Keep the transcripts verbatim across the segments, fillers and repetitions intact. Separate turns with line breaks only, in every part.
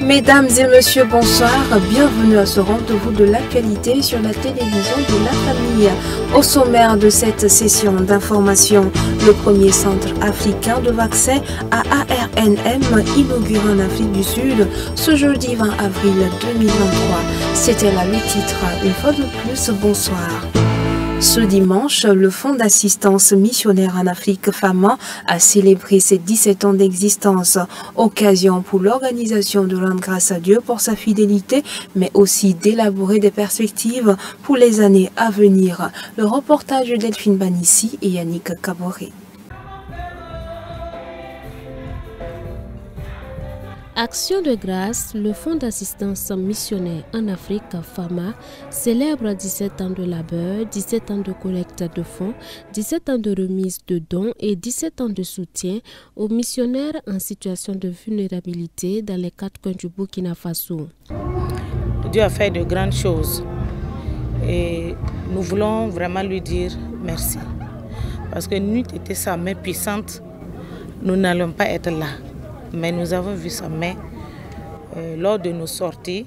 Mesdames et messieurs, bonsoir. Bienvenue à ce rendez-vous de l'actualité sur la télévision de la famille. Au sommaire de cette session d'information, le premier centre africain de vaccins à A R N M inauguré en Afrique du Sud ce jeudi vingt avril deux mille vingt-trois. C'était là le titre. Une fois de plus, bonsoir. Ce dimanche, le Fonds d'assistance missionnaire en Afrique FAMA a célébré ses dix-sept ans d'existence. Occasion pour l'organisation de rendre grâce à Dieu pour sa fidélité, mais aussi d'élaborer des perspectives pour les années à venir. Le reportage de Delphine Banissi et Yannick Kaboré.
Action de grâce, le Fonds d'assistance missionnaire en Afrique FAMA célèbre dix-sept ans de labeur, dix-sept ans de collecte de fonds, dix-sept ans de remise de dons et dix-sept ans de soutien aux missionnaires en situation de vulnérabilité dans les quatre coins du Burkina Faso.
Dieu a fait de grandes choses et nous voulons vraiment lui dire merci. Parce que n'eût été sa main puissante, nous n'allons pas être là. Mais nous avons vu sa main euh, lors de nos sorties,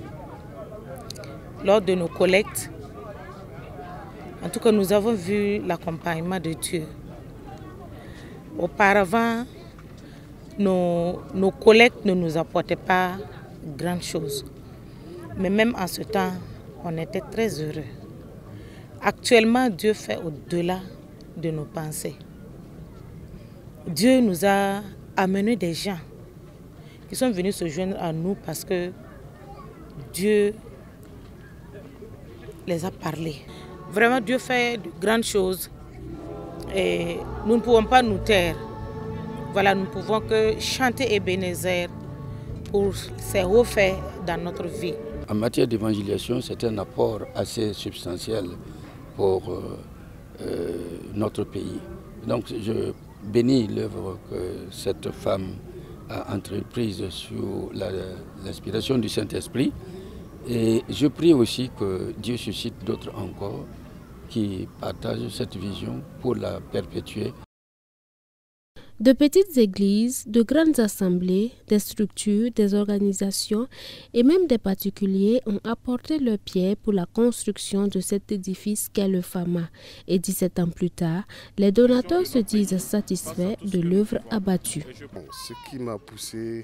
lors de nos collectes. En tout cas, nous avons vu l'accompagnement de Dieu. Auparavant, nos, nos collectes ne nous apportaient pas grand chose. Mais même en ce temps, on était très heureux. Actuellement, Dieu fait au-delà de nos pensées. Dieu nous a amener des gens qui sont venus se joindre à nous parce que Dieu les a parlé. Vraiment, Dieu fait de grandes choses et nous ne pouvons pas nous taire. Voilà, nous ne pouvons que chanter Ebenezer pour ses hauts faits dans notre vie.
En matière d'évangélisation, c'est un apport assez substantiel pour euh, euh, notre pays. Donc, je bénis l'œuvre que cette femme a entreprise sous l'inspiration du Saint-Esprit. Et je prie aussi que Dieu suscite d'autres encore qui partagent cette vision pour la perpétuer.
De petites églises, de grandes assemblées, des structures, des organisations et même des particuliers ont apporté leur pierre pour la construction de cet édifice qu'est le FAMA. Et dix-sept ans plus tard, les donateurs se disent satisfaits de l'œuvre abattue.
Ce qui m'a poussé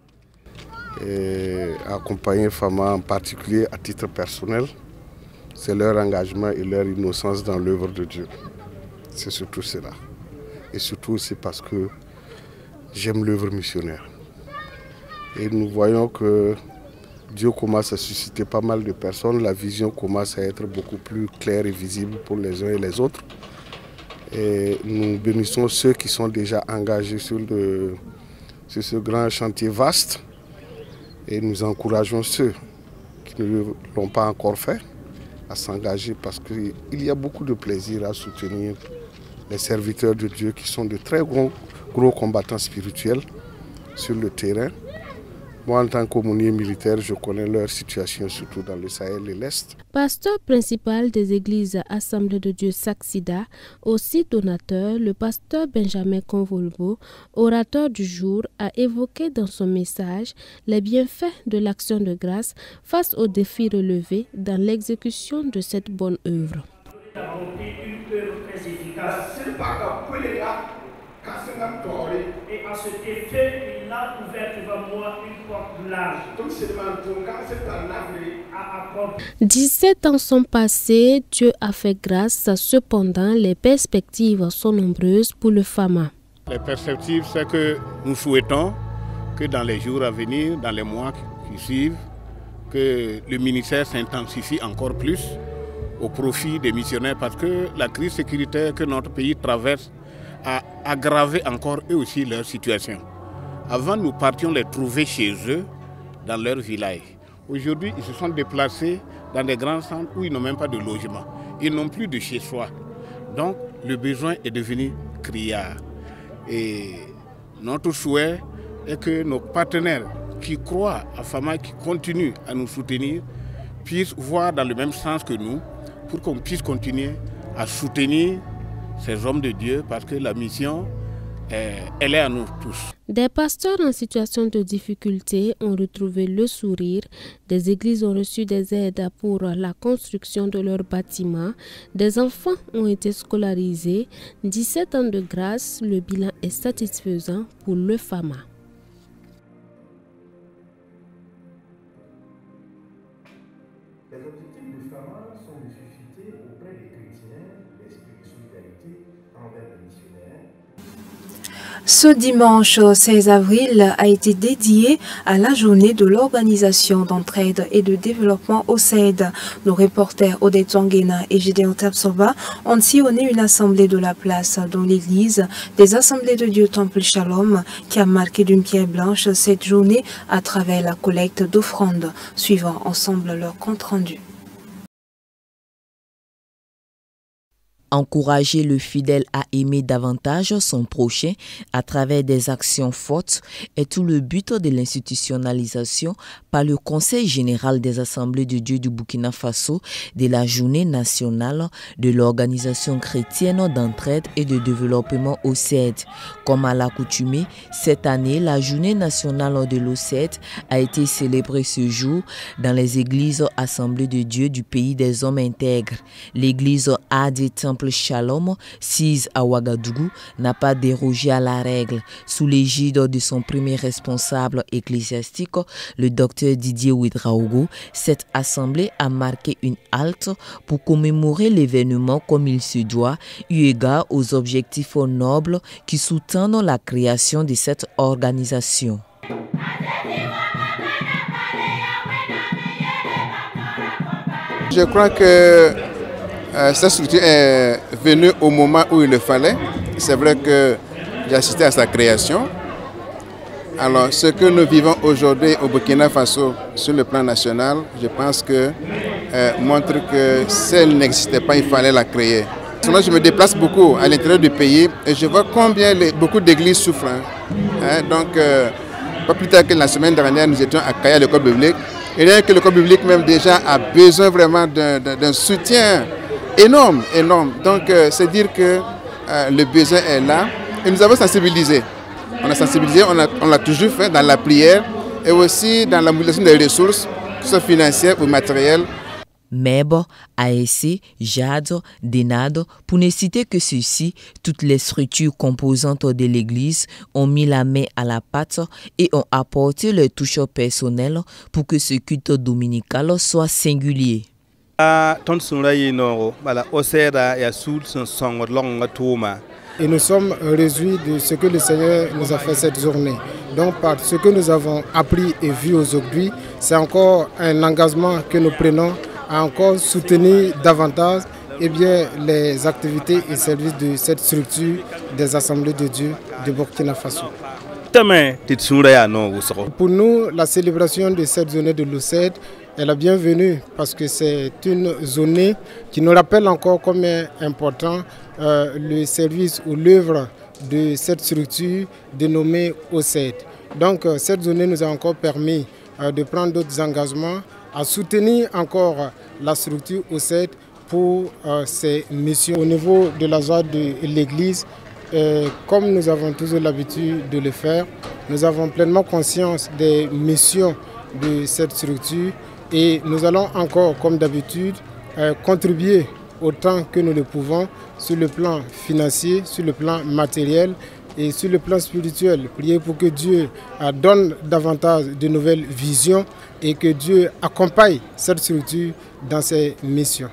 à accompagner FAMA en particulier à titre personnel, c'est leur engagement et leur innocence dans l'œuvre de Dieu. C'est surtout cela. Et surtout c'est parce que j'aime l'œuvre missionnaire. Et nous voyons que Dieu commence à susciter pas mal de personnes, la vision commence à être beaucoup plus claire et visible pour les uns et les autres. Et nous bénissons ceux qui sont déjà engagés sur, le, sur ce grand chantier vaste. Et nous encourageons ceux qui ne l'ont pas encore fait à s'engager parce qu'il y a beaucoup de plaisir à soutenir les serviteurs de Dieu qui sont de très gros, gros combattants spirituels sur le terrain. Moi, en tant qu'aumônier militaire, je connais leur situation, surtout dans le Sahel et l'Est.
Pasteur principal des églises Assemblée de Dieu Saxida, aussi donateur, le pasteur Benjamin Convolbo, orateur du jour, a évoqué dans son message les bienfaits de l'action de grâce face aux défis relevés dans l'exécution de cette bonne œuvre. Et à cet effet, il a ouvert devant moi une porte large. dix-sept ans sont passés, Dieu a fait grâce. Cependant, les perspectives sont nombreuses pour le FAMA.
Les perspectives, c'est que nous souhaitons que dans les jours à venir, dans les mois qui suivent, que le ministère s'intensifie encore plus au profit des missionnaires parce que la crise sécuritaire que notre pays traverse a aggravé encore eux aussi leur situation. Avant, nous partions les trouver chez eux, dans leur village. Aujourd'hui, ils se sont déplacés dans des grands centres où ils n'ont même pas de logement. Ils n'ont plus de chez soi. Donc, le besoin est devenu criard. Et notre souhait est que nos partenaires qui croient à FAMA, qui continuent à nous soutenir, puissent voir dans le même sens que nous, pour qu'on puisse continuer à soutenir ces hommes de Dieu, parce que la mission euh, elle est à nous tous.
Des pasteurs en situation de difficulté ont retrouvé le sourire. Des églises ont reçu des aides pour la construction de leurs bâtiments. Des enfants ont été scolarisés. dix-sept ans de grâce, le bilan est satisfaisant pour le FAMA.
Les objectifs du FAMA sont de susciter auprès des chrétiens l'esprit de solidarité envers les missionnaires.
Ce dimanche seize avril a été dédié à la journée de l'Organisation d'entraide et de développement O C E D. Nos reporters Odette Zonguena et Gédéon Tapsoba ont sillonné une assemblée de la place dans l'église des Assemblées de Dieu Temple Shalom qui a marqué d'une pierre blanche cette journée à travers la collecte d'offrandes. Suivons ensemble leur compte rendu.
Encourager le fidèle à aimer davantage son prochain à travers des actions fortes est tout le but de l'institutionnalisation par le Conseil général des Assemblées de Dieu du Burkina Faso de la Journée nationale de l'Organisation chrétienne d'entraide et de développement O C E D. Comme à l'accoutumée, cette année, la Journée nationale de l'O C E D a été célébrée ce jour dans les églises Assemblées de Dieu du pays des hommes intègres. L'église A D Temple Shalom, sise à Ouagadougou, n'a pas dérogé à la règle. Sous l'égide de son premier responsable ecclésiastique, le docteur Didier Ouedraogo, cette assemblée a marqué une halte pour commémorer l'événement comme il se doit, eu égard aux objectifs nobles qui sous-tendent la création de cette organisation.
Je crois que Euh, cette structure est venue au moment où il le fallait. C'est vrai que j'ai assisté à sa création. Alors, ce que nous vivons aujourd'hui au Burkina Faso sur le plan national, je pense que euh, montre que si elle n'existait pas, il fallait la créer. Sinon, je me déplace beaucoup à l'intérieur du pays et je vois combien les, beaucoup d'églises souffrent. Hein. Hein, donc, euh, pas plus tard que la semaine dernière, nous étions à Kaya, à l'école biblique. Et rien que l'école biblique même déjà a besoin vraiment d'un soutien énorme, énorme. Donc, euh, c'est dire que euh, le besoin est là. Et nous avons sensibilisé. On a sensibilisé, on l'a toujours fait dans la prière et aussi dans la mobilisation des ressources, que ce soit financières ou matérielles.
M E B, A S C, J A D, D E N A D, pour ne citer que ceux-ci, toutes les structures composantes de l'Église ont mis la main à la pâte et ont apporté leur touche personnelle pour que ce culte dominical soit singulier.
Et nous sommes réjouis de ce que le Seigneur nous a fait cette journée. Donc par ce que nous avons appris et vu aujourd'hui, c'est encore un engagement que nous prenons à encore soutenir davantage eh bien, les activités et services de cette structure des Assemblées de Dieu de Burkina Faso. Pour nous, la célébration de cette journée de l'O C E D est la bienvenue parce que c'est une journée qui nous rappelle encore combien important euh, le service ou l'œuvre de cette structure dénommée O C E D. Donc euh, cette journée nous a encore permis euh, de prendre d'autres engagements, à soutenir encore la structure O C E D pour euh, ses missions. Au niveau de la joie de l'Église, euh, comme nous avons toujours l'habitude de le faire, nous avons pleinement conscience des missions de cette structure et nous allons encore, comme d'habitude, euh, contribuer autant que nous le pouvons sur le plan financier, sur le plan matériel et sur le plan spirituel. Prier pour que Dieu euh, donne davantage de nouvelles visions et que Dieu accompagne cette structure dans ses missions.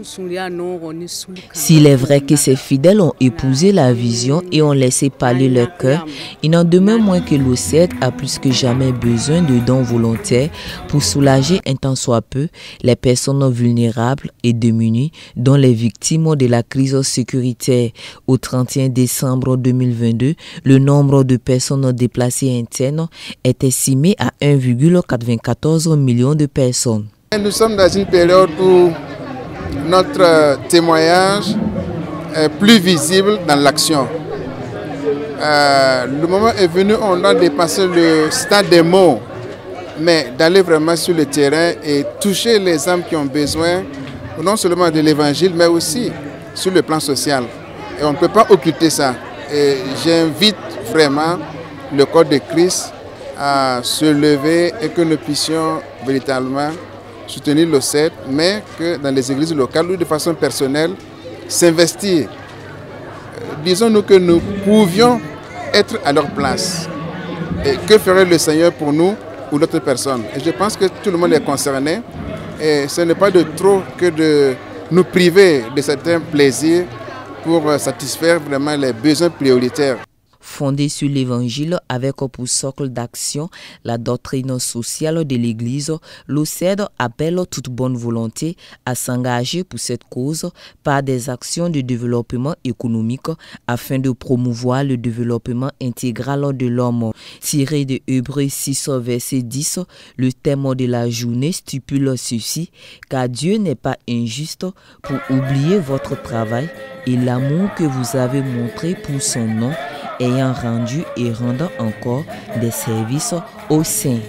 S'il est vrai que ces fidèles ont épousé la vision et ont laissé parler leur cœur, il n'en demeure moins que l'O C E D a plus que jamais besoin de dons volontaires pour soulager un tant soit peu les personnes vulnérables et démunies, dont les victimes de la crise sécuritaire. Au trente et un décembre deux mille vingt-deux, le nombre de personnes déplacées internes est estimé à un virgule quatre-vingt-quatorze million de personnes.
Nous sommes dans une période où notre témoignage est plus visible dans l'action. Euh, le moment est venu, on doit dépasser le stade des mots, mais d'aller vraiment sur le terrain et toucher les âmes qui ont besoin, non seulement de l'évangile, mais aussi sur le plan social. Et on ne peut pas occulter ça.
j'invite vraiment le corps de Christ à se lever et que nous puissions véritablement soutenir l'O C E D, mais que dans les églises locales ou de façon personnelle, s'investir. Disons-nous que nous pouvions être à leur place. Et que ferait le Seigneur pour nous ou d'autres personnes? Et je pense que tout le monde est concerné. Et ce n'est pas de trop que de nous priver de certains plaisirs pour satisfaire vraiment les besoins prioritaires.
Fondé sur l'Évangile avec pour socle d'action la doctrine sociale de l'Église, l'O C E D appelle toute bonne volonté à s'engager pour cette cause par des actions de développement économique afin de promouvoir le développement intégral de l'homme. Tiré de Hébreux six, verset dix, le thème de la journée stipule ceci: car Dieu n'est pas injuste pour oublier votre travail et l'amour que vous avez montré pour son nom, ayant rendu et rendant encore des services aux saints.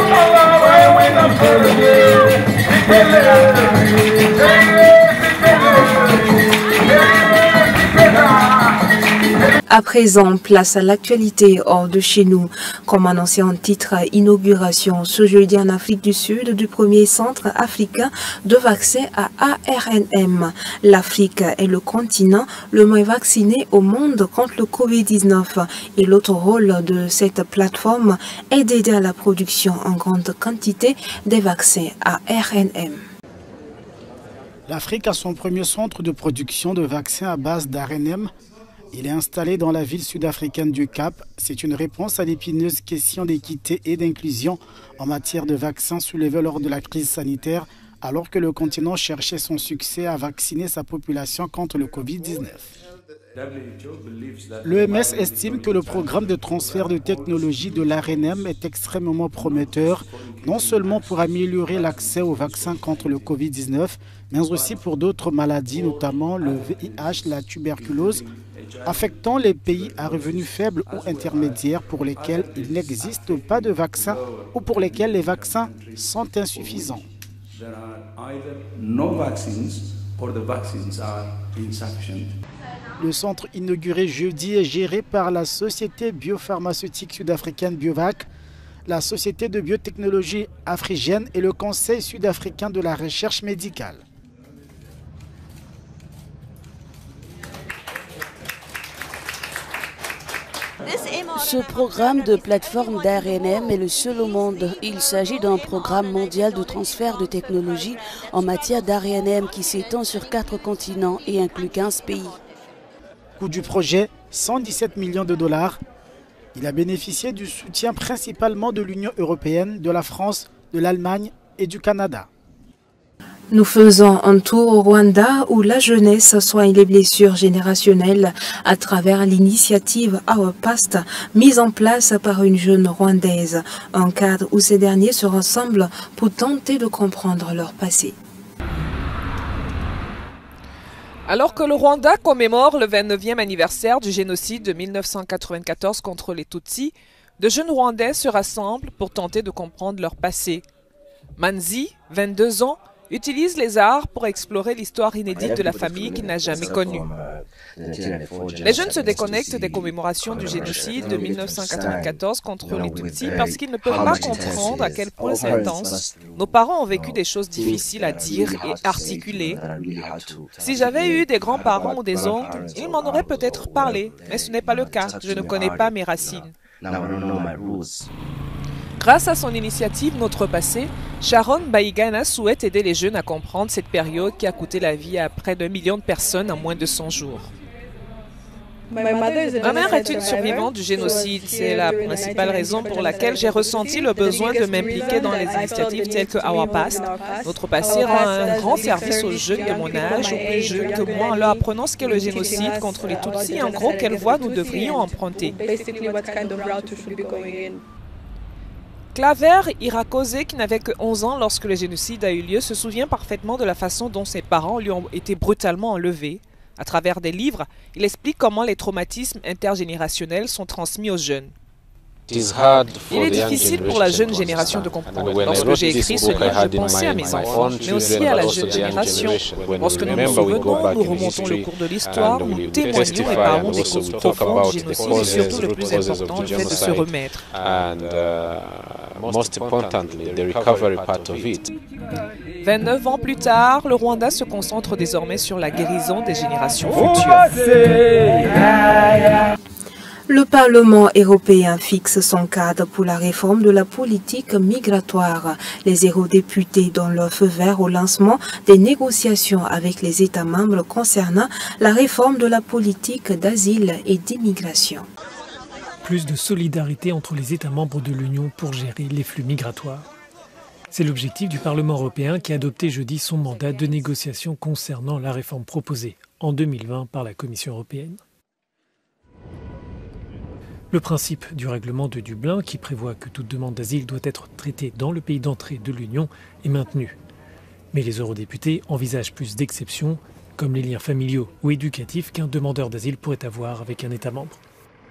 À présent, place à l'actualité hors de chez nous. Comme annoncé en titre, inauguration ce jeudi en Afrique du Sud du premier centre africain de vaccin à A R N M. L'Afrique est le continent le moins vacciné au monde contre le Covid dix-neuf et l'autre rôle de cette plateforme est d'aider à la production en grande quantité des vaccins à R N M.
L'Afrique a son premier centre de production de vaccins à base d'A R N M. Il est installé dans la ville sud-africaine du Cap. C'est une réponse à l'épineuse question d'équité et d'inclusion en matière de vaccins soulevée lors de la crise sanitaire, alors que le continent cherchait son succès à vacciner sa population contre le Covid dix-neuf. L'O M S estime que le programme de transfert de technologie de l'A R N M est extrêmement prometteur, non seulement pour améliorer l'accès aux vaccins contre le Covid dix-neuf, mais aussi pour d'autres maladies, notamment le V I H, la tuberculose, affectant les pays à revenus faibles ou intermédiaires pour lesquels il n'existe pas de vaccin ou pour lesquels les vaccins sont insuffisants. Le centre inauguré jeudi est géré par la société biopharmaceutique sud-africaine Biovac, la société de biotechnologie africaine et le Conseil sud-africain de la recherche médicale.
Ce programme de plateforme d'A R N M est le seul au monde. Il s'agit d'un programme mondial de transfert de technologie en matière d'A R N M qui s'étend sur quatre continents et inclut quinze pays.
Coût du projet, cent dix-sept millions de dollars. Il a bénéficié du soutien principalement de l'Union européenne, de la France, de l'Allemagne et du Canada.
Nous faisons un tour au Rwanda où la jeunesse soigne les blessures générationnelles à travers l'initiative Our Past mise en place par une jeune Rwandaise, un cadre où ces derniers se rassemblent pour tenter de comprendre leur passé.
Alors que le Rwanda commémore le vingt-neuvième anniversaire du génocide de mille neuf cent quatre-vingt-quatorze contre les Tutsis, de jeunes Rwandais se rassemblent pour tenter de comprendre leur passé. Manzi, vingt-deux ans, utilise les arts pour explorer l'histoire inédite de la famille qu'il n'a jamais connue. Les jeunes se déconnectent des commémorations du génocide de mille neuf cent quatre-vingt-quatorze contre les Tutsis parce qu'ils ne peuvent pas comprendre à quel point c'est intense. Nos parents ont vécu des choses difficiles à dire et articuler. Si j'avais eu des grands-parents ou des oncles, ils m'en auraient peut-être parlé, mais ce n'est pas le cas. Je ne connais pas mes racines. Grâce à son initiative Notre Passé, Sharon Baigana souhaite aider les jeunes à comprendre cette période qui a coûté la vie à près d'un million de personnes en moins de cent jours. Ma mère est une survivante du génocide. C'est la principale raison pour laquelle j'ai ressenti le besoin de m'impliquer dans les initiatives telles que Our Past. Notre Passé rend un grand service aux jeunes de mon âge, aux plus jeunes que moi, en leur apprenant ce qu'est le génocide contre les Tutsis et en gros quelle voie nous devrions emprunter. Claver Irakose, qui n'avait que onze ans lorsque le génocide a eu lieu, se souvient parfaitement de la façon dont ses parents lui ont été brutalement enlevés. À travers des livres, il explique comment les traumatismes intergénérationnels sont transmis aux jeunes. Il est difficile pour la jeune génération de comprendre. Lorsque j'ai écrit ce livre, je pensais à mes enfants, mais aussi à la jeune génération. Lorsque nous nous souvenons, nous remontons le cours de l'histoire, nous témoignons et parlons des causes profondes du génocide et surtout le plus important, le fait de se remettre. vingt-neuf ans plus tard, le Rwanda se concentre désormais sur la guérison des générations futures.
Le Parlement européen fixe son cadre pour la réforme de la politique migratoire. Les eurodéputés donnent leur feu vert au lancement des négociations avec les États membres concernant la réforme de la politique d'asile et d'immigration.
Plus de solidarité entre les États membres de l'Union pour gérer les flux migratoires. C'est l'objectif du Parlement européen qui a adopté jeudi son mandat de négociation concernant la réforme proposée en deux mille vingt par la Commission européenne. Le principe du règlement de Dublin, qui prévoit que toute demande d'asile doit être traitée dans le pays d'entrée de l'Union, est maintenu. Mais les eurodéputés envisagent plus d'exceptions, comme les liens familiaux ou éducatifs qu'un demandeur d'asile pourrait avoir avec un État membre.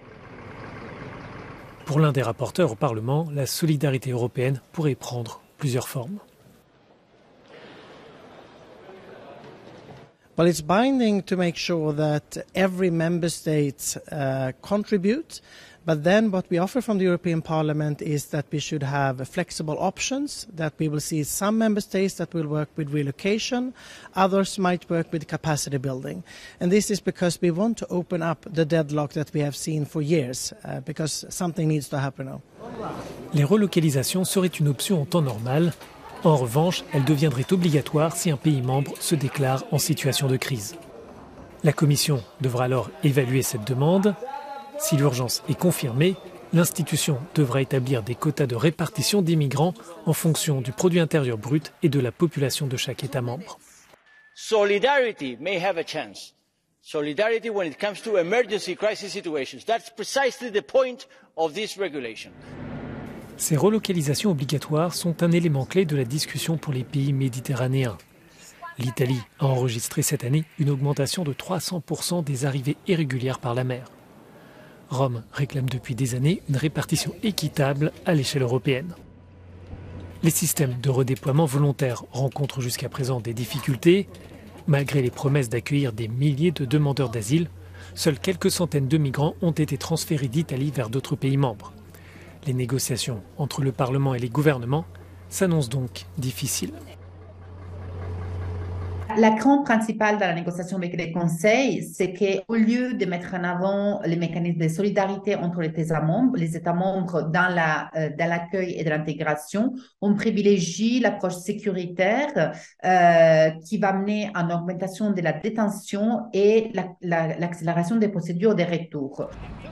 Pour l'un des rapporteurs au Parlement, la solidarité européenne pourrait prendre plusieurs formes.
Well, it's binding to make sure that every member state uh, contribute, but then what we offer from the European Parliament is that we should have flexible options, that we will see some member states that will work with relocation, others might work with capacity building. And this is because we want to open up the deadlock that we have seen for years, uh, because something needs to happen now.
Les relocalisations seraient une option en temps normal. En revanche, elles deviendraient obligatoires si un pays membre se déclare en situation de crise. La Commission devra alors évaluer cette demande. Si l'urgence est confirmée, l'institution devra établir des quotas de répartition des migrants en fonction du produit intérieur brut et de la population de chaque État membre.
Solidarity may have a chance. Solidarity when it comes to emergency crisis situations. That's precisely the point of this regulation.
Ces relocalisations obligatoires sont un élément clé de la discussion pour les pays méditerranéens. L'Italie a enregistré cette année une augmentation de trois cents pour cent des arrivées irrégulières par la mer. Rome réclame depuis des années une répartition équitable à l'échelle européenne. Les systèmes de redéploiement volontaire rencontrent jusqu'à présent des difficultés. Malgré les promesses d'accueillir des milliers de demandeurs d'asile, seules quelques centaines de migrants ont été transférés d'Italie vers d'autres pays membres. Les négociations entre le Parlement et les gouvernements s'annoncent donc difficiles.
La crainte principale dans la négociation avec les conseils, c'est qu'au lieu de mettre en avant les mécanismes de solidarité entre les États membres, les États membres dans la, euh, dans l'accueil et de l'intégration, on privilégie l'approche sécuritaire euh, qui va mener à une augmentation de la détention et la, la, l'accélération des procédures de retour.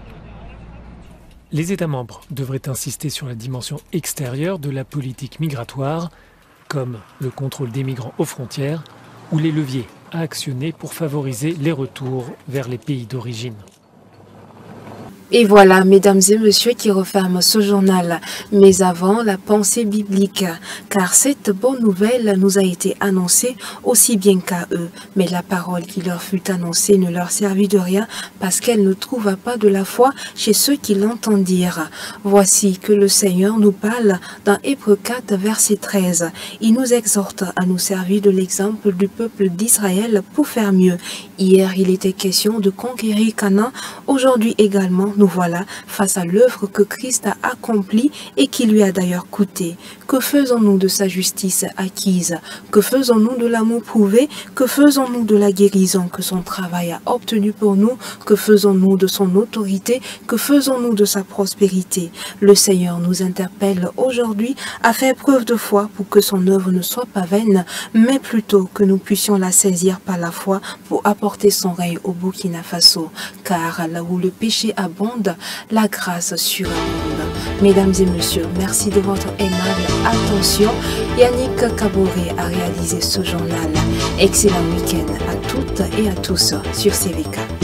Les États membres devraient insister sur la dimension extérieure de la politique migratoire, comme le contrôle des migrants aux frontières ou les leviers à actionner pour favoriser les retours vers les pays d'origine.
Et voilà, mesdames et messieurs, qui referme ce journal. Mais avant, la pensée biblique, car cette bonne nouvelle nous a été annoncée aussi bien qu'à eux. Mais la parole qui leur fut annoncée ne leur servit de rien, parce qu'elle ne trouva pas de la foi chez ceux qui l'entendirent. Voici que le Seigneur nous parle dans Hébreux quatre, verset treize. Il nous exhorte à nous servir de l'exemple du peuple d'Israël pour faire mieux. Hier, il était question de conquérir Canaan. Aujourd'hui également, nous voilà face à l'œuvre que Christ a accomplie et qui lui a d'ailleurs coûté. Que faisons-nous de sa justice acquise? Que faisons-nous de l'amour prouvé? Que faisons-nous de la guérison que son travail a obtenue pour nous? Que faisons-nous de son autorité? Que faisons-nous de sa prospérité? Le Seigneur nous interpelle aujourd'hui à faire preuve de foi pour que son œuvre ne soit pas vaine, mais plutôt que nous puissions la saisir par la foi pour apporter son règne au Burkina Faso. Car là où le péché abonde, la grâce surabonde. Mesdames et messieurs, merci de votre aimable attention. Yannick Kaboré a réalisé ce journal. Excellent week-end à toutes et à tous sur C V K.